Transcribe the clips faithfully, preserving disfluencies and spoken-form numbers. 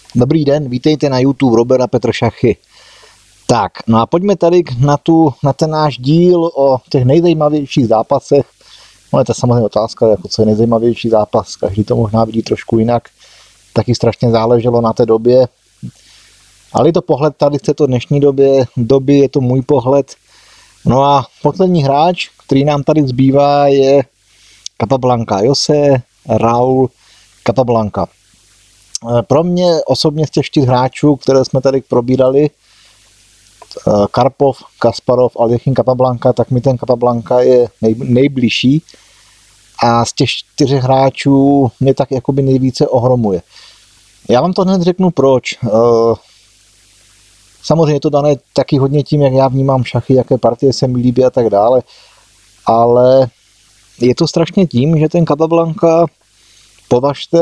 Dobrý den, vítejte na YouTube Robert a Petr Šachy. Tak, no a pojďme tady na, tu, na ten náš díl o těch nejzajímavějších zápasech. No je to samozřejmě otázka, jako co je nejzajímavější zápas, každý to možná vidí trošku jinak. Taky strašně záleželo na té době. Ale je to pohled tady v této dnešní době, doby je to můj pohled. No a poslední hráč, který nám tady zbývá, je Capablanca, Jose Raúl Capablanca. Pro mě osobně z těch čtyř hráčů, které jsme tady probírali, Karpov, Kasparov, Aljechin, Capablanca, tak mi ten Capablanca je nej, nejbližší a z těch čtyř hráčů mě tak jakoby nejvíce ohromuje. Já vám to hned řeknu proč. Samozřejmě je to dané taky hodně tím, jak já vnímám šachy, jaké partie se mi líbí a tak dále, ale je to strašně tím, že ten Capablanca, považte,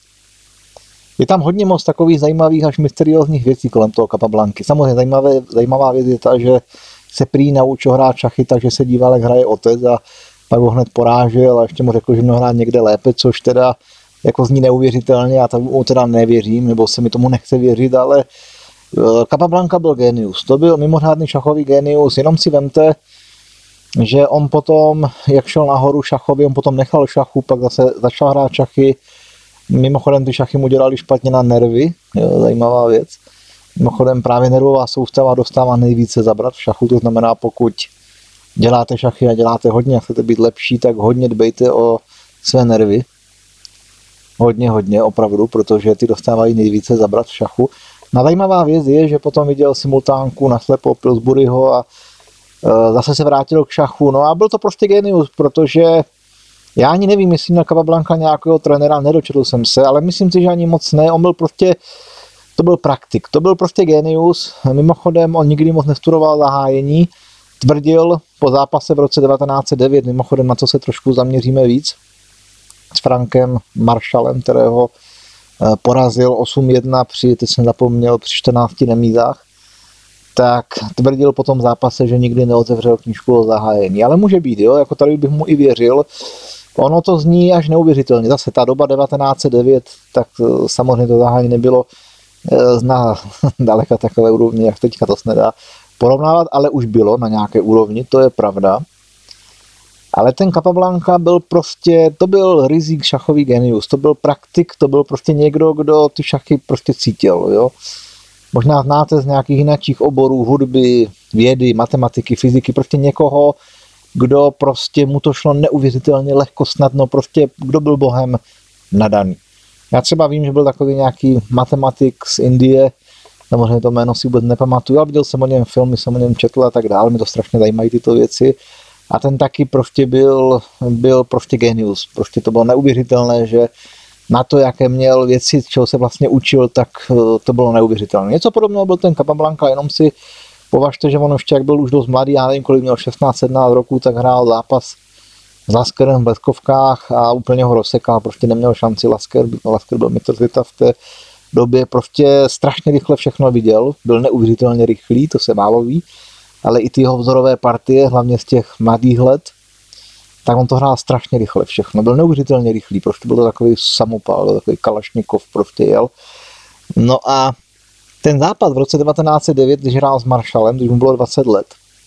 je tam hodně moc takových zajímavých až mysteriózních věcí kolem toho Capablanky. Samozřejmě zajímavé, zajímavá věc je ta, že se prý naučil hrát šachy, takže se díval, jak hraje otec a pak ho hned porážel a ještě mu řekl, že měl hrát někde lépe, což teda jako zní neuvěřitelně, já tomu teda nevěřím, nebo se mi tomu nechce věřit, ale Capablanca byl génius. To byl mimořádný šachový génius, jenom si vemte, že on potom, jak šel nahoru šachově, on potom nechal šachu, pak zase začal hrát šachy. Mimochodem ty šachy mu dělali špatně na nervy, jo, zajímavá věc. Mimochodem právě nervová soustava dostává nejvíce zabrat v šachu, to znamená, pokud děláte šachy a děláte hodně a chcete být lepší, tak hodně dbejte o své nervy. Hodně, hodně, opravdu, protože ty dostávají nejvíce zabrat v šachu. No zajímavá věc je, že potom viděl simultánku naslepo Pillsburyho a e, zase se vrátil k šachu. No a byl to prostě genius, protože já ani nevím, jestli měl Capablanca nějakého trenéra, nedočetl jsem se, ale myslím si, že ani moc ne. On byl prostě, to byl praktik, to byl prostě genius. Mimochodem, on nikdy moc nestudoval zahájení. Tvrdil po zápase v roce devatenáct set devět, mimochodem na co se trošku zaměříme víc, s Frankem Marshallem, kterého porazil osm jedna při, teď jsem zapomněl, při čtrnácti remízách, tak tvrdil po tom zápase, že nikdy neotevřel knížku o zahájení. Ale může být, jo, jako tady bych mu i věřil. Ono to zní až neuvěřitelně. Zase ta doba devatenáct set devět, tak samozřejmě to zahájení nebylo na daleka takové úrovni, jak teďka to se nedá porovnávat, ale už bylo na nějaké úrovni, to je pravda. Ale ten Capablanca byl prostě, to byl rizík šachový genius, to byl praktik, to byl prostě někdo, kdo ty šachy prostě cítil, jo. Možná znáte z nějakých jiných oborů, hudby, vědy, matematiky, fyziky, prostě někoho, kdo prostě mu to šlo neuvěřitelně lehko, snadno, prostě kdo byl bohem nadaný. Já třeba vím, že byl takový nějaký matematik z Indie, samozřejmě to jméno si vůbec nepamatuju, ale viděl jsem o něm filmy, jsem o něm četl a tak dále, mě to strašně zajímají tyto věci. A ten taky prostě byl, byl prostě genius. Prostě to bylo neuvěřitelné, že na to, jaké měl věci, čeho se vlastně učil, tak to bylo neuvěřitelné. Něco podobného byl ten Capablanca, jenom si považte, že on ještě jak byl už dost mladý, já nevím, kolik měl šestnáct sedmnáct roků, tak hrál zápas s Laskerem v bleskovkách a úplně ho rozsekal, prostě neměl šanci. Lasker, Lasker byl mistr světa v té době, prostě strašně rychle všechno viděl, byl neuvěřitelně rychlý, to se málo ví, ale i ty jeho vzorové partie, hlavně z těch mladých let, tak on to hrál strašně rychle všechno. Byl neuvěřitelně rychlý, prostě byl to takový samopal, takový Kalašnikov prostě jel. No a ten zápas v roce devatenáct set devět, když hrál s Marshallem, když mu bylo dvacet let,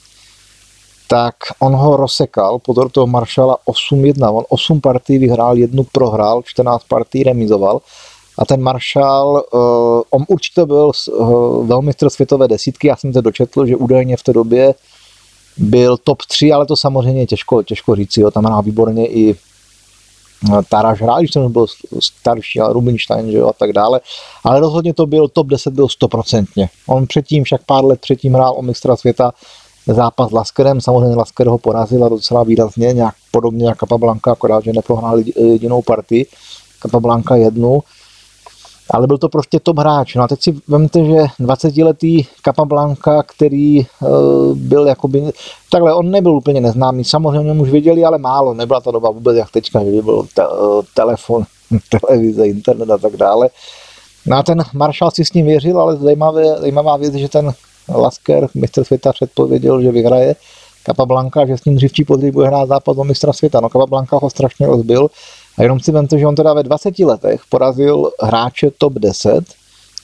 tak on ho rozsekal, pozor toho Marshalla osm jedna. On osm partií vyhrál, jednu prohrál, čtrnáct partií remizoval. A ten Marshall, on určitě byl velmistr světové desítky, já jsem to dočetl, že údajně v té době byl top tři, ale to samozřejmě těžko, těžko říci, jo. Tam hrál výborně i Taras hrál, když ten byl starší, ale Rubinstein, že jo, a tak dále, ale rozhodně to byl top deset, byl stoprocentně. On předtím, však pár let předtím hrál o mistra světa zápas s Laskerem, samozřejmě Lasker ho porazil a docela výrazně, nějak podobně jako Capablanca, akorát, že neprohrál jedinou partii, Capablanca jednu, ale byl to prostě top hráč. No a teď si vemte, že dvacetiletý Capablanca, který uh, byl jakoby, takhle on nebyl úplně neznámý, samozřejmě už viděli, ale málo, nebyla ta doba vůbec jak teďka, že by byl te, uh, telefon, televize, internet a tak dále. No a ten Marshall si s ním věřil, ale zajímavé, zajímavá věc, že ten Lasker, mistr světa, předpověděl, že vyhraje Capablanca, že s ním dřív či později bude hrát zápas o mistra světa. No Capablanca ho strašně rozbil. A jenom si vemte, že on teda ve dvaceti letech porazil hráče top deset,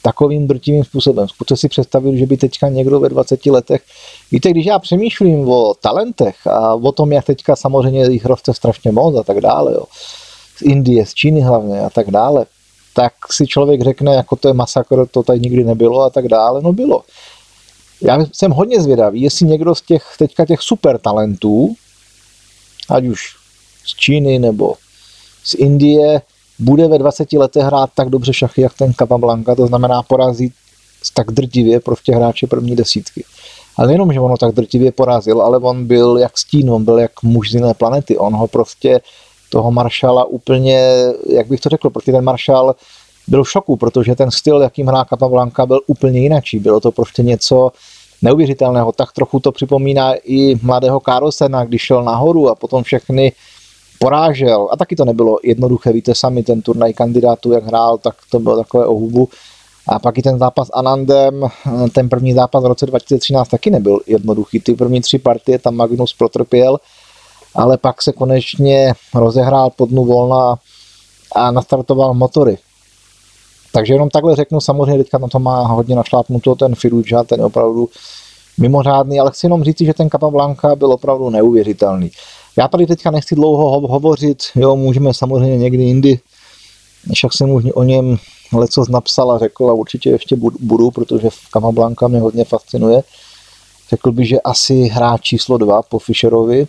takovým drtivým způsobem. Zkuste si představit, že by teďka někdo ve dvaceti letech, víte, když já přemýšlím o talentech a o tom, jak teďka samozřejmě jich roste strašně moc a tak dále, jo, z Indie, z Číny hlavně a tak dále, tak si člověk řekne, jako to je masakr, to tady nikdy nebylo a tak dále, no bylo. Já jsem hodně zvědavý, jestli někdo z těch teďka těch super talentů, ať už z Číny nebo z Indie, bude ve dvaceti letech hrát tak dobře šachy, jak ten Capablanca, to znamená porazit tak drtivě prostě hráče první desítky. Ale nejenom, že ono tak drtivě porazil, ale on byl jak stín, on byl jak muž z jiné planety, on ho prostě, toho Maršala úplně, jak bych to řekl, protože ten Maršal byl v šoku, protože ten styl, jakým hrál Capablanca, byl úplně jinačí, bylo to prostě něco neuvěřitelného, tak trochu to připomíná i mladého Carlsena, když šel nahoru a potom všechny porážel. A taky to nebylo jednoduché, víte sami, ten turnaj kandidátů, jak hrál, tak to bylo takové o hubu. A pak i ten zápas s Anandem, ten první zápas v roce dva tisíce třináct taky nebyl jednoduchý. Ty první tři partie tam Magnus protrpěl, ale pak se konečně rozehrál po dnu volna a nastartoval motory. Takže jenom takhle řeknu, samozřejmě teďka na to má hodně našlápnuto ten Fiducia, ten je opravdu mimořádný, ale chci jenom říct, že ten Capablanca byl opravdu neuvěřitelný. Já tady teďka nechci dlouho ho- hovořit, jo, můžeme samozřejmě někdy jindy, však jsem už o něm lecos napsal a řekl a určitě ještě budu, protože Capablanca mě hodně fascinuje. Řekl bych, že asi hráč číslo dva po Fischerovi.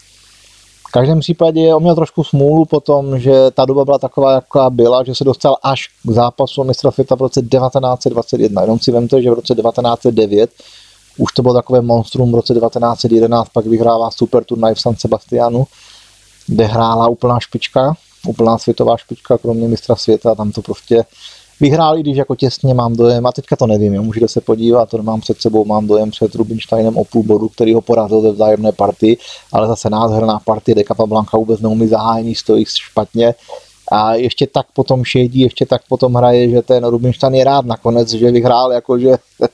V každém případě on měl trošku smůlu potom, že ta doba byla taková, jaká byla, že se dostal až k zápasu mistra světa v roce devatenáct set dvacet jedna. Jenom si vemte, že v roce devatenáct set devět už to bylo takové monstrum, v roce devatenáct set jedenáct pak vyhrává super turnaj v San Sebastianu, kde hrála úplná špička, úplná světová špička, kromě mistra světa, tam to prostě vyhrál, i když jako těsně mám dojem, a teďka to nevím, jo, můžete se podívat, to mám před sebou, mám dojem před Rubinsteinem o půl bodu, který ho porazil ve vzájemné partii, ale zase nádherná partie, de Capablanca vůbec neumí zahájení, stojí špatně a ještě tak potom šedí, ještě tak potom hraje, že ten Rubinstein je rád nakonec, že vyhrál, jakože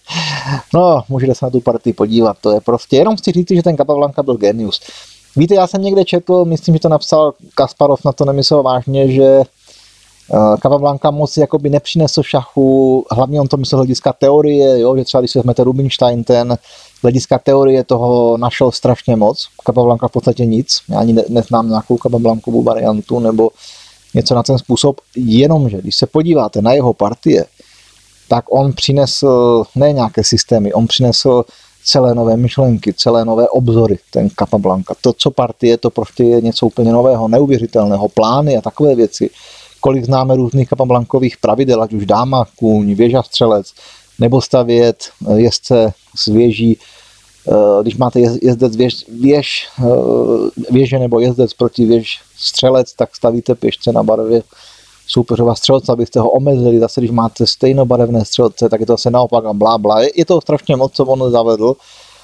no, můžete se na tu partii podívat, to je prostě, jenom chci říct, že ten Capablanca byl genius. Víte, já jsem někde četl, myslím, že to napsal Kasparov, na to nemyslel vážně, že Capablanca moc jakoby nepřinesl šachu, hlavně on to myslel hlediska teorie, jo, že třeba když se vezmete Rubinstein, ten hlediska teorie toho našel strašně moc, Capablanca v podstatě nic, já ani ne, neznám nějakou Capablankovou variantu nebo něco na ten způsob, jenomže když se podíváte na jeho partie, tak on přinesl ne nějaké systémy, on přinesl celé nové myšlenky, celé nové obzory, ten Capablanca. To, co partie, to prostě je něco úplně nového, neuvěřitelného, plány a takové věci. Kolik známe různých Capablankových pravidel, ať už dáma, kůň, věža, střelec, nebo stavět jezdce s věží. Když máte jezdec věž, věž, věže nebo jezdec proti věž střelec, tak stavíte pěšce na barvě soupeřova střelce, abyste ho omezili. Zase, když máte stejnobarevné střelce, tak je to zase naopak a blá, blá. Je to strašně moc, co on zavedl.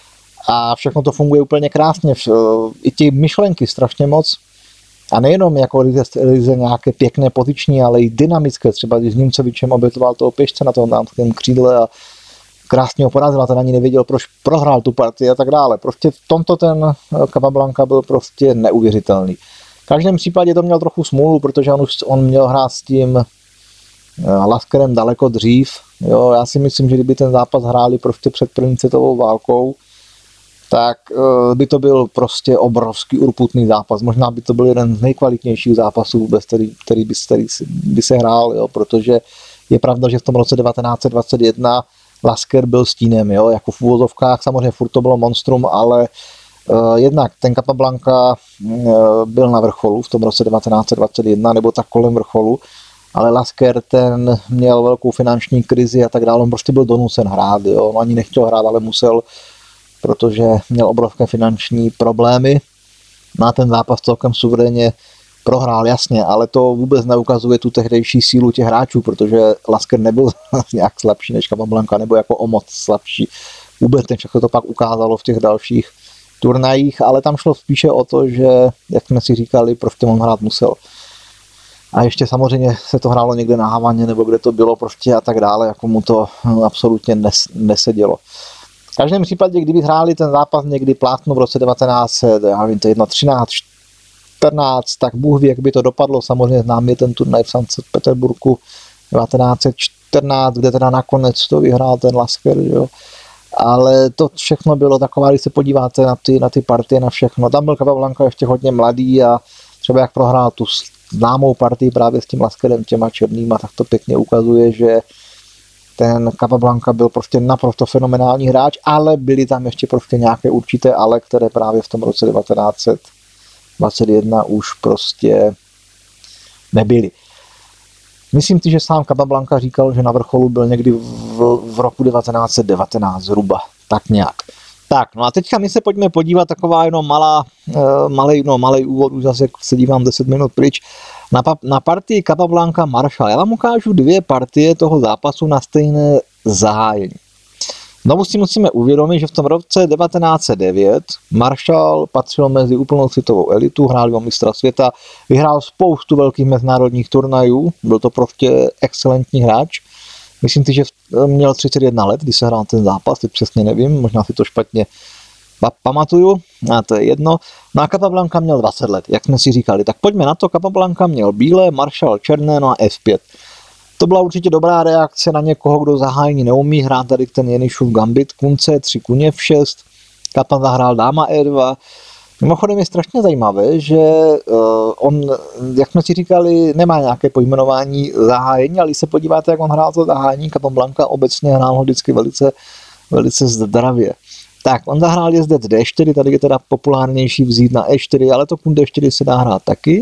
A všechno to funguje úplně krásně. I ty myšlenky strašně moc. A nejenom jako ryze nějaké pěkné poziční, ale i dynamické. Třeba když s Němcovičem obětoval toho pěšce na tom dánském křídle a krásně ho porazil a ten ani nevěděl, proč prohrál tu partii a tak dále. Prostě v tomto ten Capablanca byl prostě neuvěřitelný. V každém případě to měl trochu smůlu, protože on už on měl hrát s tím Laskerem daleko dřív. Jo, já si myslím, že kdyby ten zápas hráli prostě před první světovou válkou, tak by to byl prostě obrovský urputný zápas. Možná by to byl jeden z nejkvalitnějších zápasů vůbec, který, který, by, který by se hrál, jo, protože je pravda, že v tom roce devatenáct set dvacet jedna Lasker byl stínem, jo, jako v úvozovkách, samozřejmě furt to bylo monstrum, ale uh, jednak ten Capablanca uh, byl na vrcholu v tom roce devatenáct set dvacet jedna, nebo tak kolem vrcholu, ale Lasker ten měl velkou finanční krizi a tak dále, on prostě byl donucen hrát, jo, on ani nechtěl hrát, ale musel, protože měl obrovské finanční problémy. Na ten zápas celkem suverénně prohrál, jasně, ale to vůbec neukazuje tu tehdejší sílu těch hráčů, protože Lasker nebyl nějak slabší než Capablanca, nebo jako o moc slabší. Vůbec ten všechno to pak ukázalo v těch dalších turnajích, ale tam šlo spíše o to, že, jak jsme si říkali, prostě on hrát musel. A ještě samozřejmě se to hrálo někde na Havaně, nebo kde to bylo prostě a tak dále, jako mu to absolutně nes, nesedělo. V každém případě, kdyby hráli ten zápas někdy plátno v roce devatenáct set, já vím, to je třináct, čtrnáct, tak Bůh ví, jak by to dopadlo. Samozřejmě znám je ten turnaj v Sankt Peterburgu devatenáct set čtrnáct, kde teda nakonec to vyhrál ten Lasker, jo. Ale to všechno bylo taková, když se podíváte na ty, na ty partie, na všechno. Tam byl Capablanca ještě hodně mladý a třeba jak prohrál tu známou partii právě s tím Laskerem, těma černýma, tak to pěkně ukazuje, že ten Capablanca byl prostě naprosto fenomenální hráč, ale byly tam ještě prostě nějaké určité ale, které právě v tom roce devatenáct set dvacet jedna už prostě nebyly. Myslím si, že sám Capablanca říkal, že na vrcholu byl někdy v, v roku devatenáct set devatenáct zhruba, tak nějak. Tak, no a teďka my se pojďme podívat, taková jenom malá, malej, no malej úvod, už zase se dívám deset minut pryč, na, na partii Capablanca Marshall. Já vám ukážu dvě partie toho zápasu na stejné zahájení. Znovu si musíme uvědomit, že v tom roce devatenáct set devět Marshall patřil mezi úplnou světovou elitu, hrál o mistra světa, vyhrál spoustu velkých mezinárodních turnajů, byl to prostě excelentní hráč. Myslím si, že měl třicet jedna let, když se hrál ten zápas, teď přesně nevím, možná si to špatně pamatuju, a to je jedno. No a Capablanca měl dvacet let, jak jsme si říkali. Tak pojďme na to, Capablanca měl bílé, Marshall černé, no a F pět. To byla určitě dobrá reakce na někoho, kdo zahájení neumí hrát, tady ten Jenišův gambit, kůň C tři, kůň F šest, Capa zahrál dáma E dva. Mimochodem je strašně zajímavé, že uh, on, jak jsme si říkali, nemá nějaké pojmenování zahájení, ale když se podíváte, jak on hrál to zahájení, Capablanca obecně hrál ho vždycky velice, velice zdravě. Tak, on zahrál jezdec D čtyři, tady je teda populárnější vzít na E čtyři, ale to kůň D čtyři se dá hrát taky.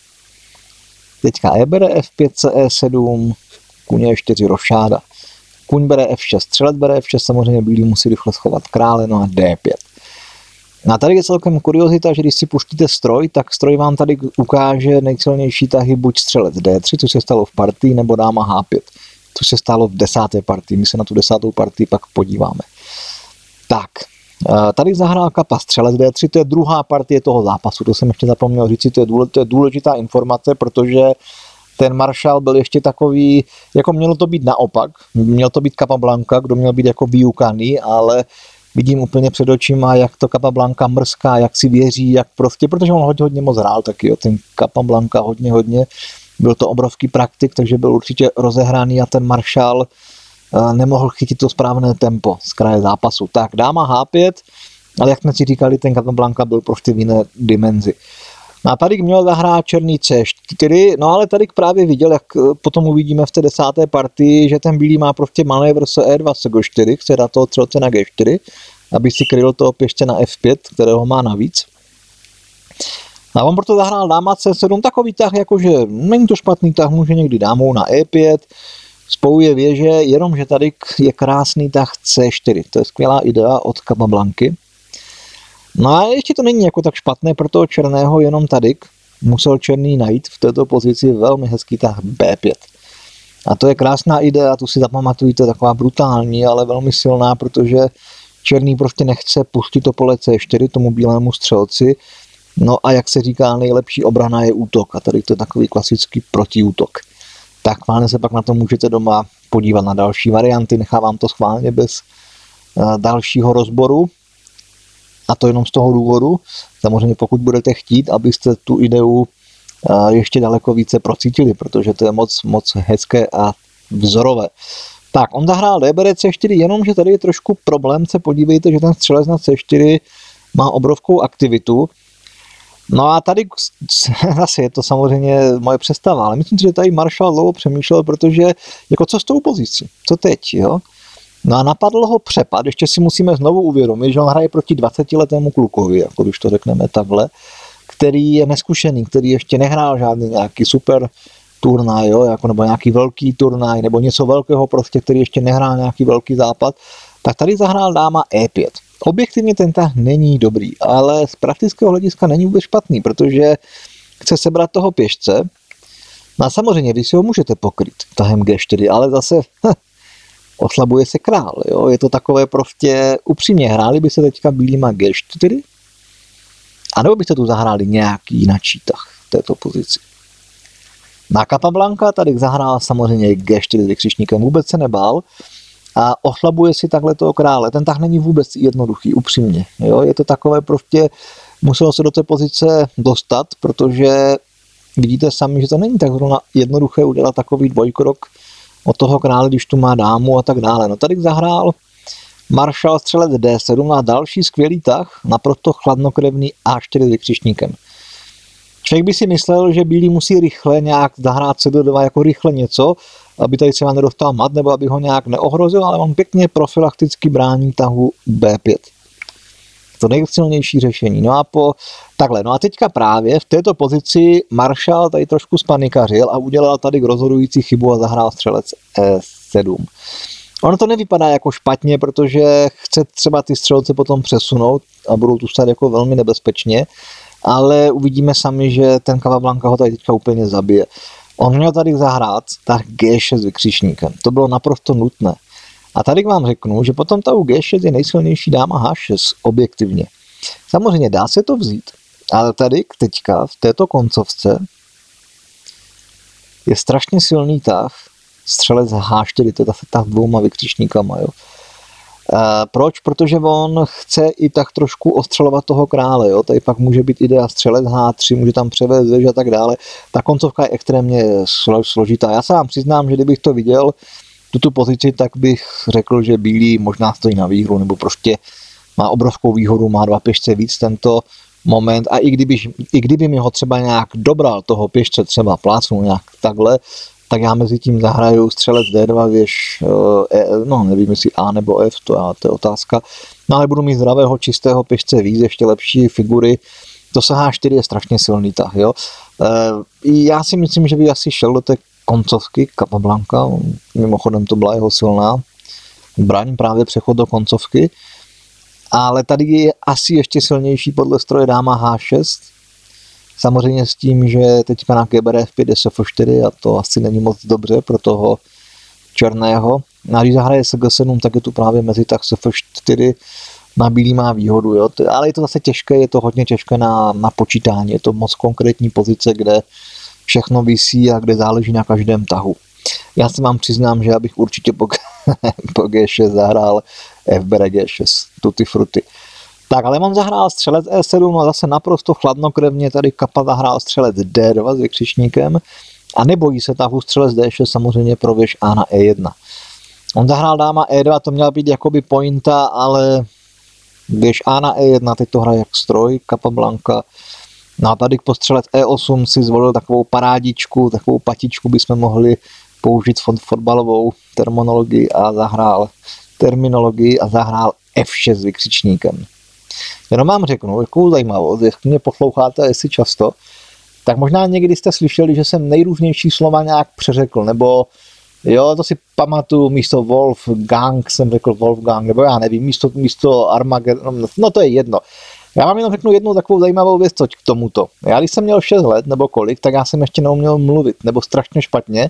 Teďka E bere F pět, C E sedm, kůň E čtyři rošáda. Kůň bere F šest, střelec bere F šest, samozřejmě bílý musí rychle schovat krále, no a D pět. A tady je celkem kuriozita, že když si pustíte stroj, tak stroj vám tady ukáže nejsilnější tahy buď střelec D tři, což se stalo v partii, nebo dáma H pět, což se stalo v desáté partii. My se na tu desátou partii pak podíváme. Tak, tady zahrál Capa střelec D tři, to je druhá partie toho zápasu, to jsem ještě zapomněl říct, to je, důležitá, to je důležitá informace, protože ten Marshall byl ještě takový, jako mělo to být naopak, měl to být Capablanca, kdo měl být jako vyukaný, ale vidím úplně před očima, jak to Capablanca mrská, jak si věří, jak prostě, protože on hodně, hodně moc hrál taky, jo, ten Capablanca hodně, hodně, byl to obrovský praktik, takže byl určitě rozehraný a ten Marshall nemohl chytit to správné tempo z kraje zápasu. Tak, dáma H pět, ale jak jsme si říkali, ten Capablanca byl prostě v jiné dimenzi. No a tady měl zahrát černý C čtyři, no ale tady právě viděl, jak potom uvidíme v té desáté partii, že ten bílý má prostě manévr s E dva s G čtyři, chce dát toho střelce na G čtyři, aby si kryl toho pěšce na F pět, kterého má navíc. A on proto zahrál dáma C sedm, takový tah, jakože není to špatný tah, může někdy dámou na E pět, spojuje věže, jenomže tady je krásný tah C čtyři, to je skvělá idea od Capablanky. No a ještě to není jako tak špatné pro toho černého, jenom tady musel černý najít v této pozici velmi hezký tah B pět. A to je krásná idea, tu si zapamatujte, taková brutální, ale velmi silná, protože černý prostě nechce pustit to pole C čtyři tomu bílému střelci. No a jak se říká, nejlepší obrana je útok a tady to je takový klasický protiútok. Tak schválně se pak na to můžete doma podívat na další varianty, nechávám to schválně bez uh, dalšího rozboru. A to jenom z toho důvodu, samozřejmě pokud budete chtít, abyste tu ideu ještě daleko více procítili, protože to je moc, moc hezké a vzorové. Tak, on zahrál D bere C čtyři, jenomže tady je trošku problém, se podívejte, že ten střelec na C čtyři má obrovskou aktivitu. No a tady zase je to samozřejmě moje představa, ale myslím si, že tady Marshall dlouho přemýšlel, protože jako co s tou pozicí, co teď, jo? No a napadl ho přepad, ještě si musíme znovu uvědomit, že on hraje proti dvacetiletému klukovi, jako když to řekneme takhle, který je neskušený, který ještě nehrál žádný nějaký super turnaj, jo, jako nebo nějaký velký turnaj, nebo něco velkého prostě, který ještě nehrál nějaký velký západ, tak tady zahrál dáma E pět. Objektivně ten tah není dobrý, ale z praktického hlediska není vůbec špatný, protože chce sebrat toho pěšce. No a samozřejmě vy si ho můžete pokryt tahem G čtyři, ale zase hm, oslabuje se král, jo? Je to takové prostě upřímně, hráli by se teďka bílýma G čtyři, anebo byste tu zahráli nějaký jinačí tah v této pozici. Na Capablanca tady zahrál samozřejmě G čtyři s vykřičníkem, vůbec se nebál a oslabuje si takhle toho krále. Ten tah není vůbec jednoduchý, upřímně. Jo? Je to takové prostě, muselo se do té pozice dostat, protože vidíte sami, že to není tak zrovna jednoduché udělat takový dvojkrok od toho krále, když tu má dámu a tak dále. No tady zahrál maršál střelec D sedm a další skvělý tah, naprosto chladnokrevný A čtyři s vykřičníkem. Člověk by si myslel, že bílý musí rychle nějak zahrát C D dva jako rychle něco, aby tady třeba nedostal mat, nebo aby ho nějak neohrozil, ale on pěkně profilakticky brání tahu B pět. To nejsilnější řešení. No a po takhle. No a teďka právě v této pozici maršál tady trošku spanikařil a udělal tady rozhodující chybu a zahrál střelec E sedm. Ono to nevypadá jako špatně, protože chce třeba ty střelce potom přesunout a budou tu stát jako velmi nebezpečně, ale uvidíme sami, že ten Capablanca ho tady teďka úplně zabije. On měl tady zahrát tak G šest s vykřičníkem. To bylo naprosto nutné. A tady vám řeknu, že potom tahu G šest je nejsilnější dáma H šest objektivně. Samozřejmě dá se to vzít, ale tady teďka v této koncovce je strašně silný tah střelec H čtyři, to je zase tah dvouma vykřičníkama. Jo. A proč? Protože on chce i tak trošku ostřelovat toho krále. Jo. Tady pak může být idea střelec H tři, může tam převést věž a tak dále. Ta koncovka je extrémně složitá. Já se vám přiznám, že kdybych to viděl, tuto pozici, tak bych řekl, že bílý možná stojí na výhru, nebo prostě má obrovskou výhodu, má dva pěšce víc tento moment a i kdyby, i kdyby mi ho třeba nějak dobral toho pěšce, třeba plácnu nějak takhle, tak já mezi tím zahraju střelec D dva, věž, e, no nevím, jestli A nebo F, to, já, to je otázka, no ale budu mít zdravého, čistého pěšce víc, ještě lepší figury, to se H čtyři je strašně silný tah, jo. E, já si myslím, že by asi šel do té koncovky Capablanca, mimochodem to byla jeho silná braň, právě přechod do koncovky, ale tady je asi ještě silnější podle stroje dáma H šest, samozřejmě s tím, že teďka na G B R F pět je S F čtyři a to asi není moc dobře pro toho černého. A když zahraje s G sedm, tak je tu právě mezi tak S F čtyři na bílý má výhodu, jo. Ale je to zase těžké, je to hodně těžké na, na počítání, je to moc konkrétní pozice, kde všechno visí a kde záleží na každém tahu. Já se vám přiznám, že já bych určitě po, po G šest zahrál F bere G šest, tutti frutti. Tak, ale mám zahrál střelec E sedm a zase naprosto chladnokrevně tady Kapa zahrál střelec D dva s vykřičníkem a nebojí se tahu střelec D šest samozřejmě pro věž A na E jedna. On zahrál dáma E dva, to měla být jakoby pointa, ale věž A na E jedna, teď to hraje jak stroj, Capablanca. No a tady po střelec E osm si zvolil takovou parádičku, takovou patičku bychom mohli použít fotbalovou terminologii a zahrál terminologii a zahrál F šest s vykřičníkem. Jenom vám řeknu, jakou zajímavost, jestli mě posloucháte, jestli často, tak možná někdy jste slyšeli, že jsem nejrůznější slova nějak přeřekl, nebo jo, to si pamatuju, místo Wolfgang jsem řekl Wolfgang, nebo já nevím, místo, místo Armageddon, no to je jedno. Já vám jenom řeknu jednu takovou zajímavou věc k tomuto. Já když jsem měl šest let nebo kolik, tak já jsem ještě neuměl mluvit, nebo strašně špatně.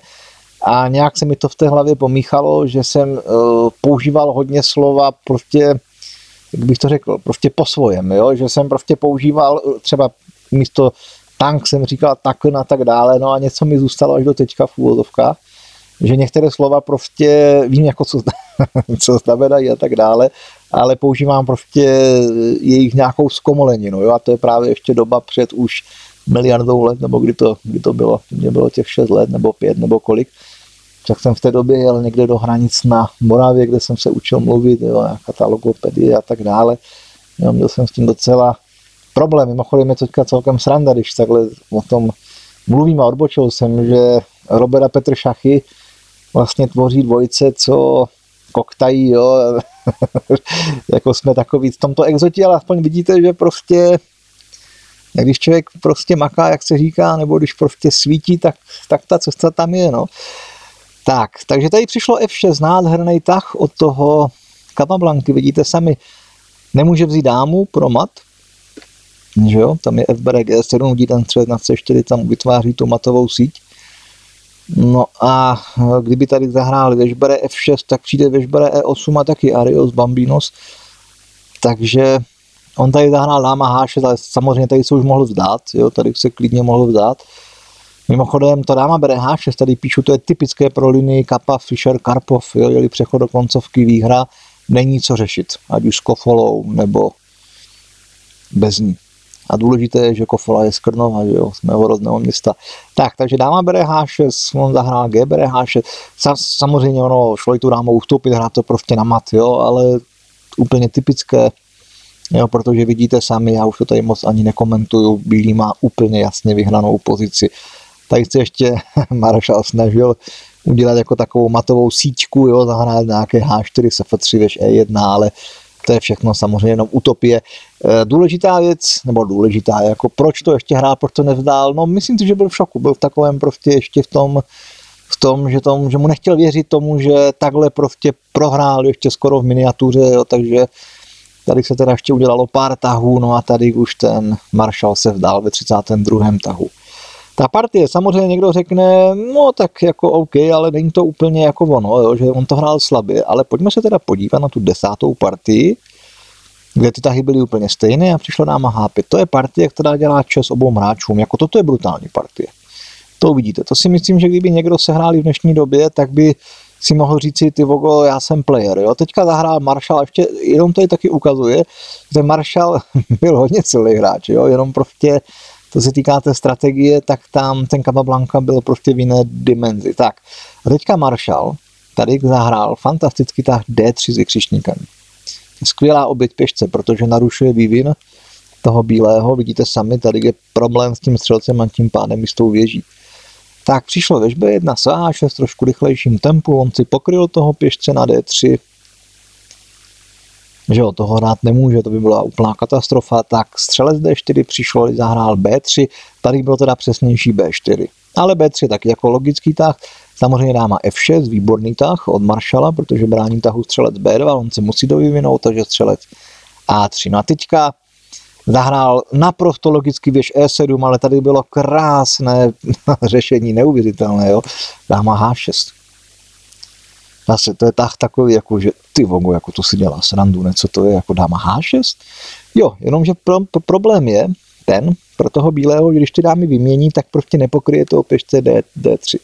A nějak se mi to v té hlavě pomíchalo, že jsem uh, používal hodně slova prostě, jak bych to řekl, prostě po svojem, jo? Že jsem prostě používal třeba místo tank jsem říkal takn a tak dále, no a něco mi zůstalo až do teďka v úvozovkách, že některé slova prostě vím, jako co, co znamenají a tak dále, ale používám prostě jejich nějakou zkomoleninu, jo? A to je právě ještě doba před už miliardou let, nebo kdy to, kdy to bylo, mě bylo těch šest let, nebo pět, nebo kolik, tak jsem v té době jel někde do hranic na Moravě, kde jsem se učil mluvit, jo, nějaká logopedie a tak dále. Jo, měl jsem s tím docela problém. Mimochodem je to teďka celkem sranda, když takhle o tom mluvím a odbočil jsem, že Robert a Petr Šachy vlastně tvoří dvojice, co koktají, jo, jako jsme takový v tomto exotí, ale aspoň vidíte, že prostě když člověk prostě maká, jak se říká, nebo když prostě svítí, tak, tak ta cesta tam je, no. Tak, takže tady přišlo F šest, nádherný tah od toho Capablanky, vidíte sami, nemůže vzít dámu pro mat, že jo, tam je F bere G sedm, vidí ten střed na C čtyři, tam vytváří tu matovou síť. No a kdyby tady zahrál věž bere F šest, tak přijde věž bere E osm a taky Arios Bambinos, takže on tady zahrál dáma H šest, ale samozřejmě tady se už mohl vzdát, jo, tady se klidně mohl vzdát. Mimochodem, to dáma bere H šest, tady píšu, to je typické pro linii Kapa, Fischer, Karpov, jo, jeli přechod do koncovky, výhra, není co řešit, ať už s kofolou nebo bez ní. A důležité je, že Kofola je z Krnova, že jo, z mého rodného města. Tak, takže dáma bere há šest, on zahrál G, bere há šest. Samozřejmě ono, šlo i tu dámu ustoupit, hrát to prostě na mat, jo, ale úplně typické, jo, protože vidíte sami, já už to tady moc ani nekomentuju, bílý má úplně jasně vyhranou pozici. Tady se ještě Maršal snažil udělat jako takovou matovou síťku, jo, zahrát nějaké há čtyři, ef tři, věž é jedna, ale to je všechno samozřejmě jenom utopie. Důležitá věc, nebo důležitá, jako proč to ještě hrál, proč to nevzdál, no myslím si, že byl v šoku, byl v takovém prostě ještě v tom, v tom, že, tom, že mu nechtěl věřit tomu, že takhle prostě prohrál ještě skoro v miniatuře, jo, takže tady se teda ještě udělalo pár tahů, no a tady už ten Maršal se vzdál ve třicátém druhém tahu. Ta partie, samozřejmě někdo řekne, no tak jako OK, ale není to úplně jako ono, jo, že on to hrál slabě, ale pojďme se teda podívat na tu desátou partii, kde ty tahy byly úplně stejné a přišla dáma há pět. To je partie, která dělá čas obou hráčům, jako toto je brutální partie. To uvidíte, to si myslím, že kdyby někdo sehráli v dnešní době, tak by si mohl říci, ty vogo, já jsem player, jo. Teďka zahrál Maršal, ještě jenom to taky ukazuje, že Maršal byl hodně silný hráč, jo, jenom prostě to se týká té strategie, tak tam ten Capablanca byl prostě v jiné dimenzi. Tak, a teďka Maršal tady zahrál fantastický tah dé tři s vykřičníkem. Skvělá oběť pěšce, protože narušuje vývin toho bílého. Vidíte sami, tady je problém s tím střelcem a tím pádem i s tou věží. Tak přišlo věž bé jedna s há šest trošku rychlejším tempu, on si pokryl toho pěšce na dé tři. Že jo, toho hrát nemůže, to by byla úplná katastrofa, tak střelec dé čtyři přišlo, zahrál bé tři, tady bylo teda přesnější bé čtyři. Ale bé tři taky jako logický tah, samozřejmě dáma ef šest, výborný tah od Maršala, protože brání tahu střelec bé dva, on se musí to vyvinout, takže střelec á tři. No a teďka zahrál naprosto logicky věž é sedm, ale tady bylo krásné řešení, neuvěřitelné, jo, dáma há šest. Zase to je tah takový, jako že ty vogo, jako to si dělá srandu, ne, co to je, jako dáma há šest? Jo, jenomže pro, pro, problém je ten, pro toho bílého, když ty dámy vymění, tak prostě nepokryje to pěšce dé tři.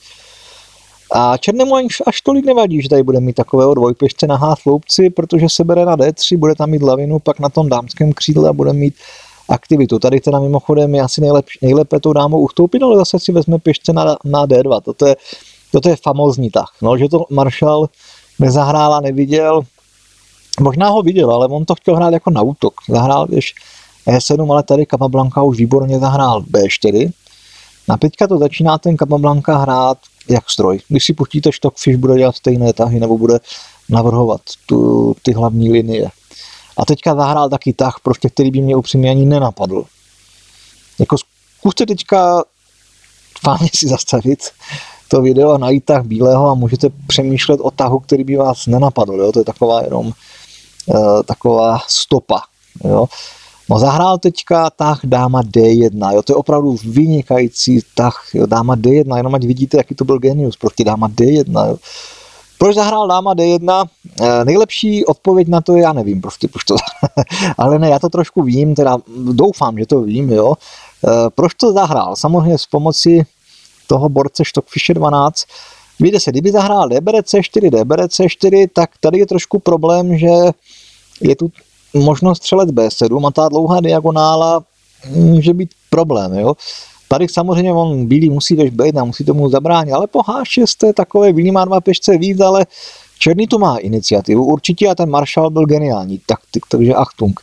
A černému až tolik nevadí, že tady bude mít takového dvojpěšce na há sloupci, protože se bere na dé tři, bude tam mít lavinu, pak na tom dámském křídle a bude mít aktivitu. Tady teda mimochodem je asi nejlep, nejlépe tou dámou ustoupit, ale zase si vezme pěšce na, na dé dva. Toto je, toto je famózní tah. No, že to Maršal nezahrál a neviděl, možná ho viděl, ale on to chtěl hrát jako na útok. Zahrál věž é sedm, ale tady Capablanca už výborně zahrál bé čtyři. A teďka to začíná ten Capablanca hrát jak stroj. Když si pustíte Stockfish, bude dělat stejné tahy nebo bude navrhovat tu, ty hlavní linie. A teďka zahrál taky tah, prostě, který by mě upřímně ani nenapadl. Jako zkuste teďka fajně si zastavit to video a najít tah bílého a můžete přemýšlet o tahu, který by vás nenapadl. Jo? To je taková jenom uh, taková stopa. Jo? No zahrál teďka tah dáma dé jedna, jo, to je opravdu vynikající tah, jo, dáma dé jedna, jenom ať vidíte, jaký to byl genius, prostě dáma dé jedna, jo. Proč zahrál dáma dé jedna? E, nejlepší odpověď na to je, já nevím, prostě, proč to, ale ne, já to trošku vím, teda doufám, že to vím, jo. E, proč to zahrál? Samozřejmě s pomocí toho borce Stockfishe dvanáct, víte se, kdyby zahrál dé bere cé čtyři, dé bere cé čtyři, tak tady je trošku problém, že je tu možnost střelec bé sedm a ta dlouhá diagonála může být problém, jo. Tady samozřejmě on bílý musí věž bé jedna, musí tomu zabránit, ale po há šest to je takové, bílý má dva pěšce víc, ale černý tu má iniciativu určitě a ten Maršal byl geniální taktik, takže Achtung.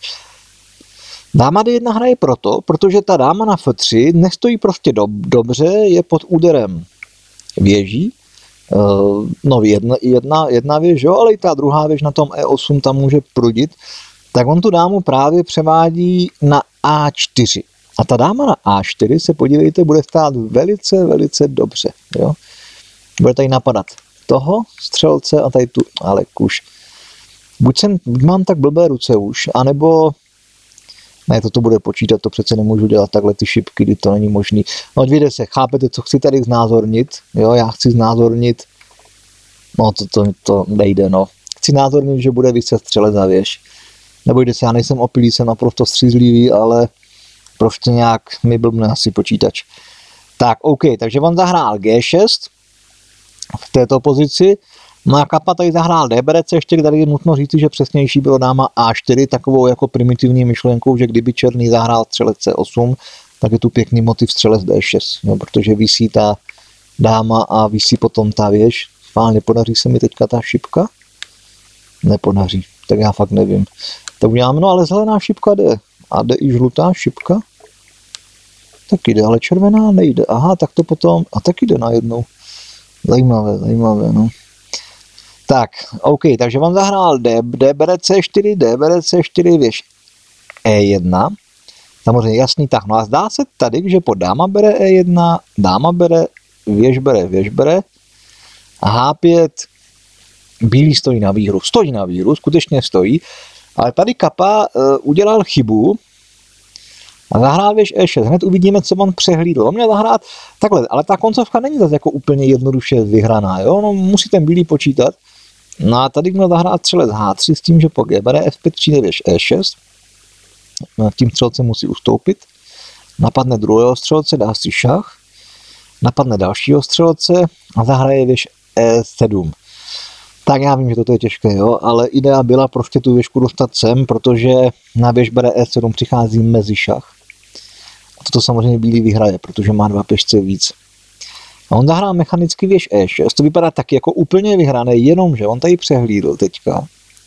Dáma dé jedna hraje proto, protože ta dáma na ef tři nestojí prostě do, dobře, je pod úderem věží, uh, no jedna, jedna, jedna věž, jo, ale i ta druhá věž na tom é osm tam může prudit, tak on tu dámu právě převádí na á čtyři. A ta dáma na á čtyři, se podívejte, bude stát velice, velice dobře. Jo? Bude tady napadat toho střelce a tady tu, ale kuš. Buď, jsem, buď mám tak blbé ruce už, anebo ne, toto bude počítat, to přece nemůžu dělat takhle ty šipky, kdy to není možný. No vidíte se, chápete, co chci tady znázornit? Jo, já chci znázornit, no to, to, to nejde, no. Chci znázornit, že bude vyset střelec za věž. Nebojte se, já nejsem opilý, jsem naprosto střízlivý, ale prostě nějak mi blbne asi počítač. Tak, OK, takže on zahrál gé šest v této pozici, No a Kapa tady zahrál D bere C čtyři, tady je nutno říct, že přesnější bylo dáma A čtyři, takovou jako primitivní myšlenkou, že kdyby černý zahrál střelec C osm, tak je tu pěkný motiv střelec D šest, no, protože visí ta dáma a visí potom ta věž. Fálně, podaří se mi teďka ta šipka? Nepodaří, tak já fakt nevím. Tak uděláme, no ale zelená šipka jde. A jde i žlutá šipka? Tak jde, ale červená nejde. Aha, tak to potom, a tak jde najednou. Zajímavé, zajímavé, no. Tak, OK, takže vám zahrál D, D bere C čtyři, D bere C čtyři, věž E jedna. Samozřejmě jasný tah. No a zdá se tady, že po dáma bere E jedna, dáma bere, věž bere, věž bere. A H pět, bílý stojí na výhru. Stojí na výhru, skutečně stojí. Ale tady Kapa uh, udělal chybu a zahrál věž E šest. Hned uvidíme, co on přehlídl. On měl zahrát takhle, ale ta koncovka není zase jako úplně jednoduše vyhraná. Jo? No, musí ten bílý počítat. No a tady měl zahrát střelec H tři s tím, že po G bere F pět přijde věž E šest. Tím střelcem musí ustoupit. Napadne druhého střelce, dá si šach. Napadne dalšího střelce a zahraje věž E sedm. Tak já vím, že toto je těžké, jo, ale idea byla prostě tu věžku dostat sem, protože na věž bere E sedm přichází mezi šach. A toto samozřejmě bílý vyhraje, protože má dva pěšce víc. A on zahrál mechanicky věž E šest, to vypadá taky jako úplně vyhrané, jenomže on tady přehlídl teďka.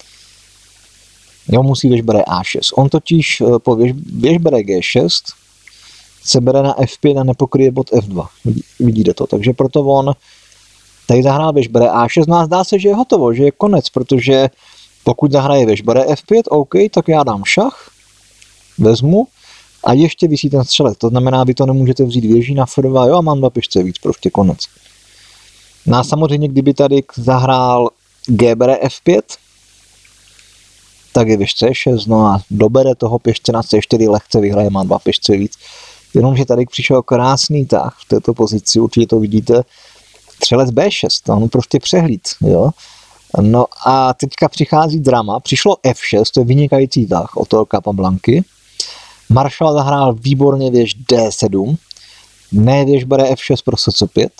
Jo, musí věž bere A šest. On totiž po věž, věž bere G šest se bere na F pět a nepokryje bod F dva. Vidíte to, takže proto on tady zahrál věž bere A šest, no a zdá se, že je hotovo, že je konec, protože pokud zahraje věž bere F pět, OK, tak já dám šach, vezmu a ještě visí ten střelec. To znamená, vy to nemůžete vzít věží na F dva, jo, a mám dva pěšce víc, prostě konec. No a samozřejmě, kdyby tady zahrál G bere F pět, tak je věž C šest, no a dobere toho pěšce na C čtyři, lehce vyhraje, má dva pěšce víc. Jenomže tady přišel krásný tah v této pozici, určitě to vidíte, střelec B šest, on prostě přehlíd, jo. No a teďka přichází drama, přišlo F šest, to je vynikající tah od toho Capablanky. Maršal zahrál výborně věž D sedm, ne věž bere F šest pro S C pět.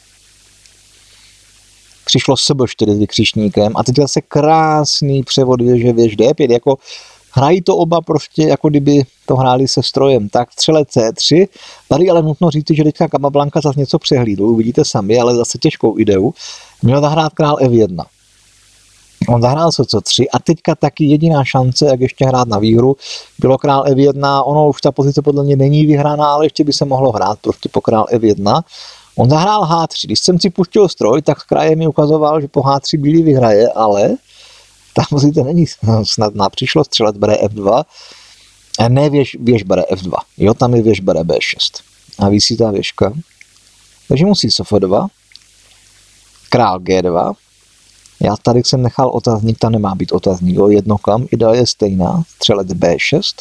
Přišlo S B čtyři s vykřičníkem a teď zase krásný převod věže věž D pět, jako hrají to oba prostě, jako kdyby to hráli se strojem. Tak střelec C tři, tady ale nutno říct, že teďka Capablanca zase něco přehlídl, uvidíte sami, ale zase těžkou ideu. Měl zahrát král F jedna. On zahrál se C tři a teďka taky jediná šance, jak ještě hrát na výhru, bylo král F jedna, ono už ta pozice podle mě není vyhraná, ale ještě by se mohlo hrát prostě po král F jedna. On zahrál H tři, když jsem si pustil stroj, tak kraje mi ukazoval, že po H tři bílý vyhraje, ale ta pozice není snadná. Přišlo střelec bere F dva, a ne věž, věž bere F dva, jo, tam je věž bere B šest. A visí ta věžka. Takže musí S F dva, král G dva, já tady jsem nechal otazník, ta nemá být otazník, jo, jednokam, idea je stejná, střelec B šest,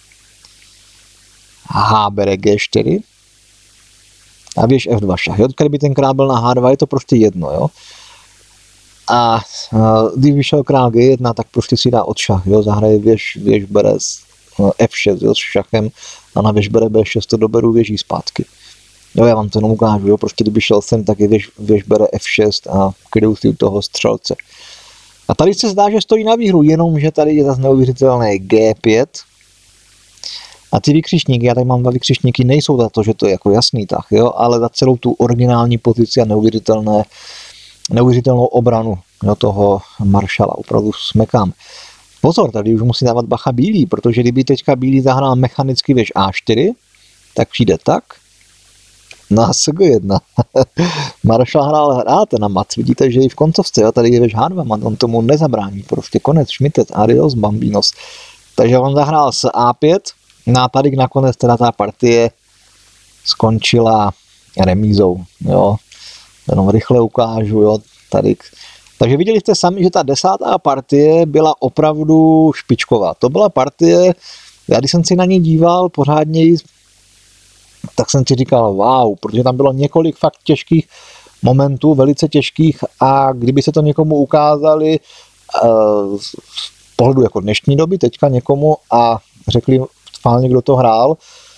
H bere G čtyři, a věž F dva šach, jo, kdyby ten král byl na H dva, je to prostě jedno, jo. A uh, když vyšel král G jedna, tak prostě si dá odšach, jo, zahraje věž, věž bere uh, F šest, jo, s šachem a na věž bere B šest to doberu věží zpátky. Jo, já vám to jenom ukážu, jo, prostě kdyby šel sem, tak je věž, věž bere F šest a kryjou si u toho střelce. A tady se zdá, že stojí na výhru, jenomže tady je zase neuvěřitelné G pět. A ty vykřičníky, já tady mám dva vykřičníky, nejsou za to, že to je jako jasný tah, jo, ale za celou tu originální pozici a neuvěřitelné, neuvěřitelnou obranu, jo, toho maršala, opravdu smekám. Pozor, tady už musí dávat bacha bílý, protože kdyby teďka bílý zahrál mechanicky věž A čtyři, tak přijde tak, na S G jedna. Maršal hrál hrát na mat, vidíte, že i v koncovce, jo, tady je věž H dva, on tomu nezabrání, prostě konec, šmitec, adios, bambinos. Takže on zahrál s A pět, no a tady nakonec teda ta partie skončila remízou, jo. Jenom rychle ukážu, jo, tady. Takže viděli jste sami, že ta desátá partie byla opravdu špičková. To byla partie, já když jsem si na ní díval pořádně, tak jsem si říkal wow, protože tam bylo několik fakt těžkých momentů, velice těžkých a kdyby se to někomu ukázali uh, z pohledu jako dnešní doby, teďka někomu a řekli fálně, kdo to hrál,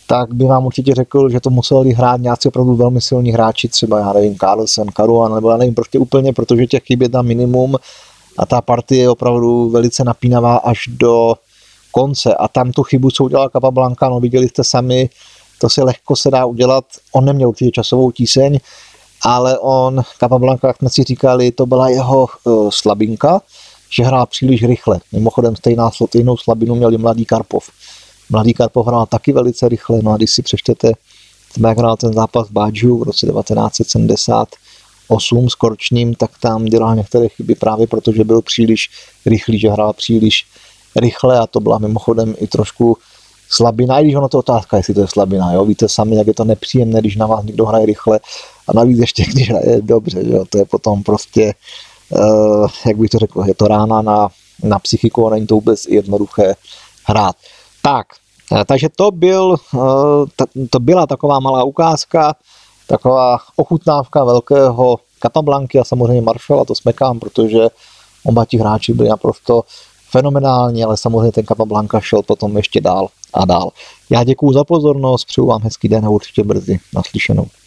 tak by vám určitě řekl, že to museli hrát nějací opravdu velmi silní hráči, třeba já nevím, Carlsen, Caruana, nebo já nevím, prostě úplně, protože těch chyb je tam minimum a ta partie je opravdu velice napínavá až do konce a tam tu chybu, co udělal Capablanca, no viděli jste sami, to se lehko se dá udělat, on neměl určitě časovou tíseň, ale on, Capablanca, jak jsme si říkali, to byla jeho uh, slabinka, že hrál příliš rychle. Mimochodem stejná, stejnou slabinu měl i mladý Karpov. Mladý Karpov hrál taky velice rychle, no a když si přečtete, jak hrál ten zápas v Bádžu v roce devatenáct set sedmdesát osm s Korčním, tak tam dělal některé chyby právě protože byl příliš rychlý, že hrál příliš rychle a to byla mimochodem i trošku slabina, i když ono to otázka, jestli to je slabina, jo? Víte sami, jak je to nepříjemné, když na vás někdo hraje rychle a navíc ještě, když hraje dobře, jo? To je potom prostě, uh, jak bych to řekl, je to rána na, na psychiku a není to vůbec jednoduché hrát. Tak, takže to, byl, to byla taková malá ukázka, taková ochutnávka velkého Capablanky a samozřejmě Marshalla, to smekám, protože oba ti hráči byli naprosto fenomenální, ale samozřejmě ten Capablanca šel potom ještě dál a dál. Já děkuju za pozornost, přeju vám hezký den a určitě brzy naslyšenou.